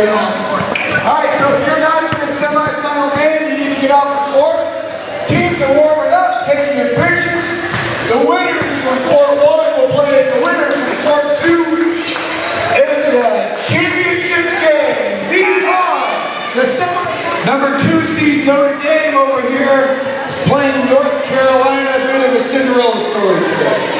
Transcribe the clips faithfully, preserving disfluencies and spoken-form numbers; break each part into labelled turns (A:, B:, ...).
A: going on. Alright, so if you're not in the semifinal game, you need to get off the court. Teams are warming up, taking your pictures. The winners from court one will play the winners from court two in the championship game. These are the semifinals. Number two seed Notre Dame over here playing North Carolina. A bit of a Cinderella story today.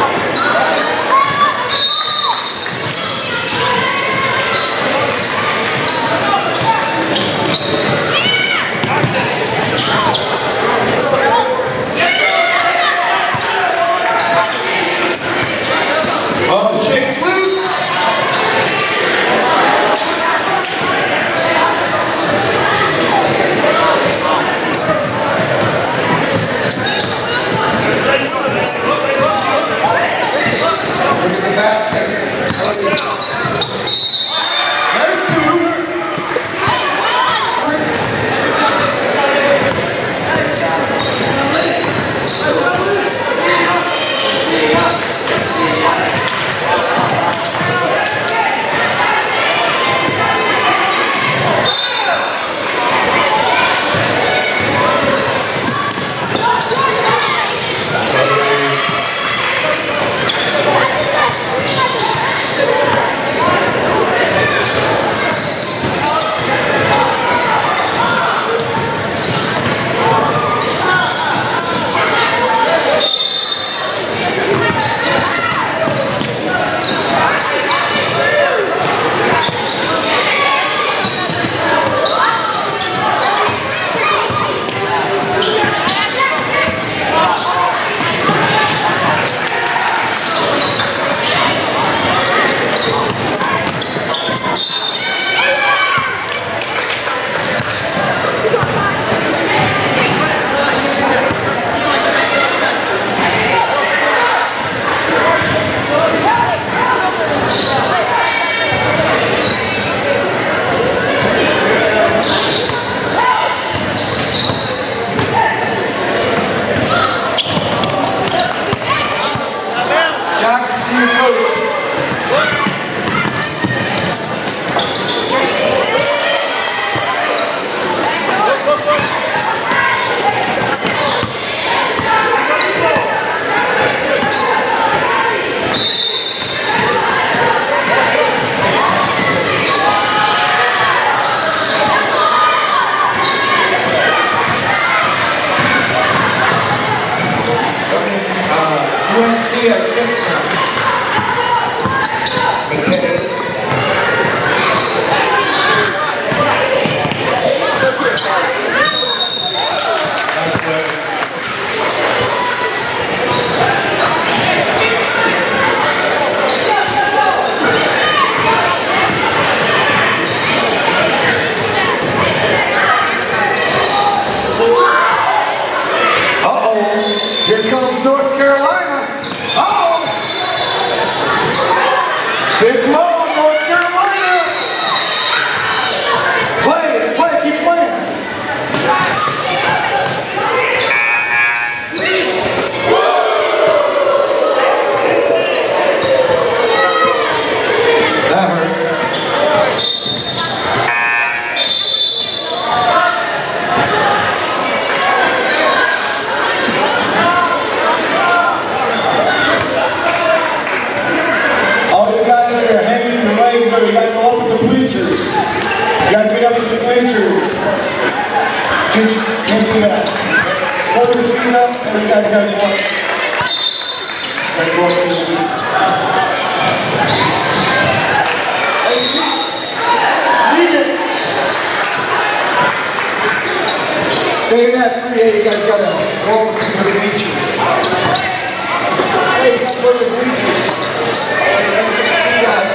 A: U N C has six now. Nice play. Uh-oh. Here comes North Carolina. Big blow on North Carolina. Play, play, keep playing. That hurt. You gotta go up with the bleachers. You gotta get up with the bleachers. Can't, can't do that. Hold your feet up and you guys gotta go up. Gotta go up to the bleachers. Hey, lead it. Stay in that three A. You guys gotta go up to the bleachers. Hey, you gotta go to the bleachers. See that?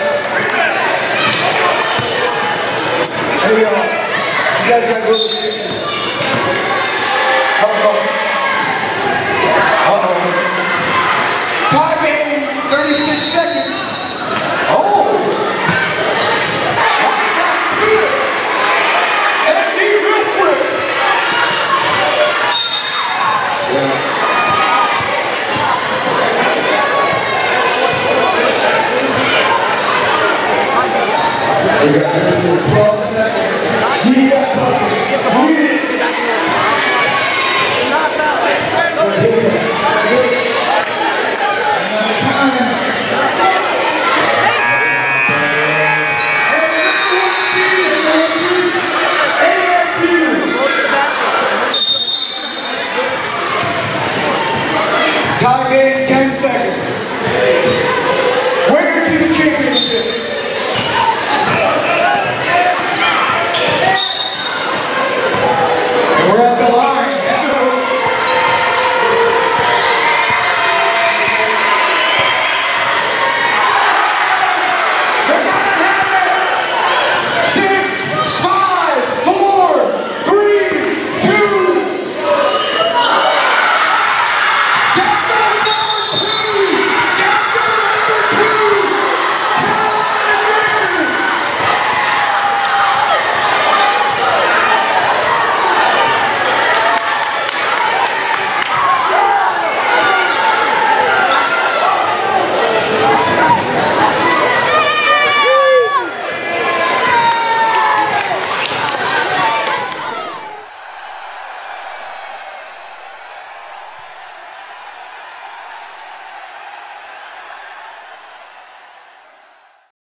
A: There you go. You guys gotta go to the pictures. Uh-oh. Uh-oh. Tie game, thirty-six seconds. Oh. And be real quick. Yeah. We got twelve seconds. We got